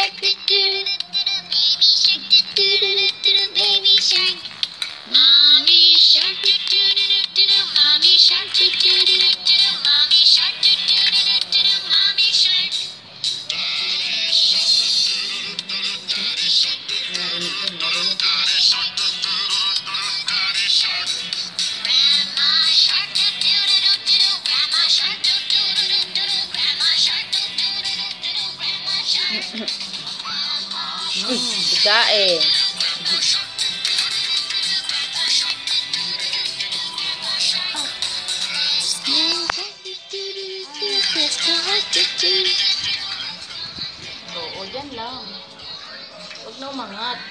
shark, do do do do, baby shark, do do do do, baby shark. Mommy shark, do do do do, mommy shark, do do do do, mommy shark, do do do do, mommy shark. Daddy shark, daddy shark, daddy shark, daddy shark. Grandma shark, do do do do, grandma shark, do do do do, grandma shark, do do do do, grandma shark. Dae. Oo, dyan lang. Huwag na umangat.